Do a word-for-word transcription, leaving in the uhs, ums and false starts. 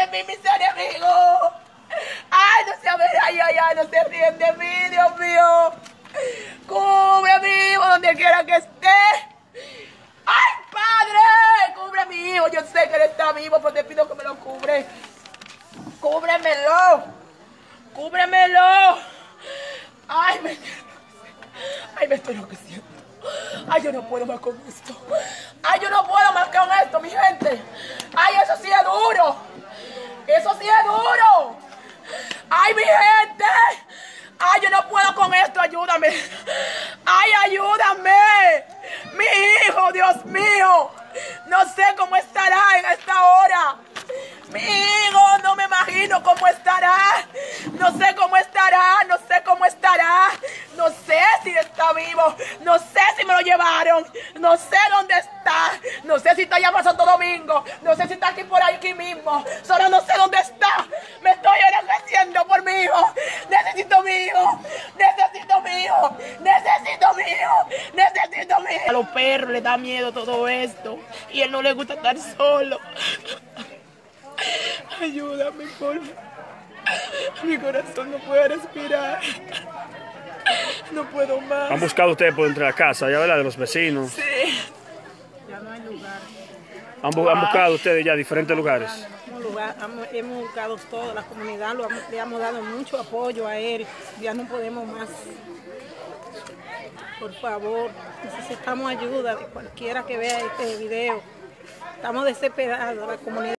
de mí mis enemigos. Ay, no se ay, ay, ay, no se ríen de mí, Dios mío. Cubre a mi hijo donde quiera que esté. ¡Ay, Padre! Cubre a mi hijo. Yo sé que él está vivo, pero te pido que me lo cubre. Cúbremelo. Cúbremelo. Ay, me, ay, me estoy enloqueciendo. Ay, yo no puedo más con esto. Ay, yo no puedo más con esto, mi gente. Ay, eso sí es duro. Eso sí es duro. Ay, mi gente. Ay, yo no puedo con esto, ayúdame. Ay, ayúdame. Mi hijo, Dios mío. No sé cómo estará en esta hora. Mi hijo, no me imagino cómo estará. No sé cómo estará, no sé cómo estará. No sé si está vivo. No sé si me lo llevaron. No sé dónde está. No sé si está allá para Santo Domingo. No sé si está aquí por aquí mismo. Solo no sé dónde está. Me estoy enloqueciendo por mi hijo. Necesito mi hijo. Necesito mi hijo. Necesito mi hijo. Necesito mi hijo. A los perros les da miedo todo esto. Y a él no le gusta estar solo. Ayúdame, por favor. Mi corazón no puede respirar. No puedo más. ¿Han buscado ustedes por entre la casa, ya verdad, de los vecinos? Sí. Ya no hay lugar. ¿Han, bu han buscado ustedes ya diferentes lugares? Un lugar, hemos buscado toda la comunidad, lo, le hemos dado mucho apoyo a él. Ya no podemos más. Por favor, necesitamos ayuda de cualquiera que vea este video. Estamos desesperados, la comunidad.